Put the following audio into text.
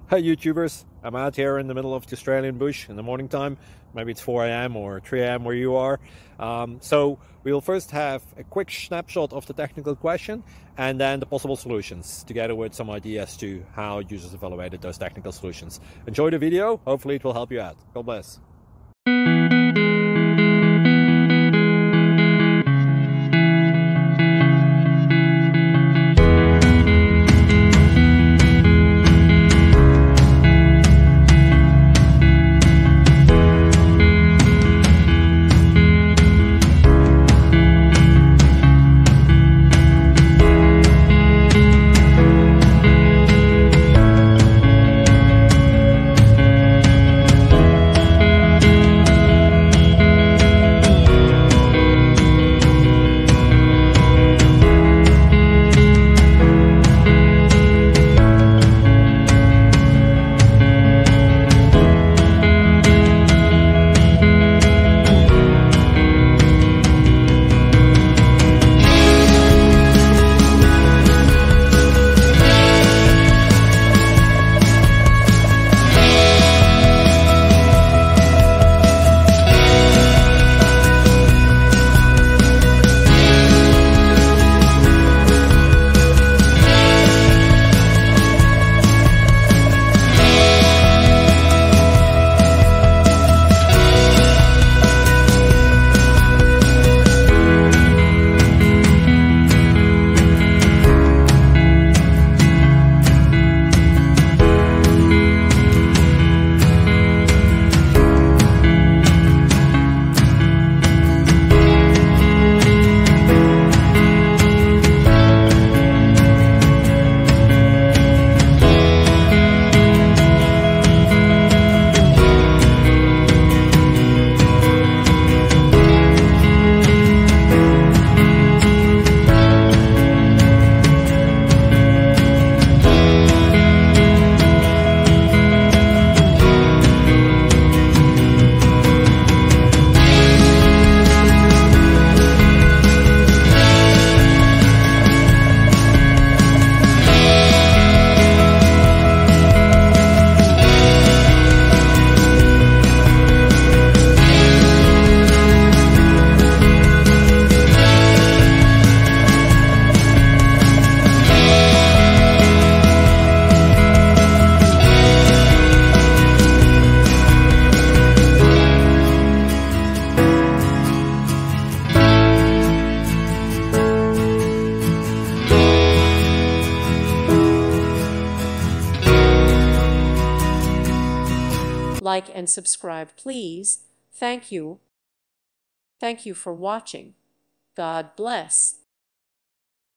Hi YouTubers, I'm out here in the middle of the Australian bush in the morning time. Maybe it's 4 a.m. or 3 a.m. where you are. So we will first have a quick snapshot of the technical question and then the possible solutions, together with some ideas to how users evaluated those technical solutions. Enjoy the video, hopefully it will help you out. God bless. Like and subscribe, please. Thank you. Thank you for watching. God bless.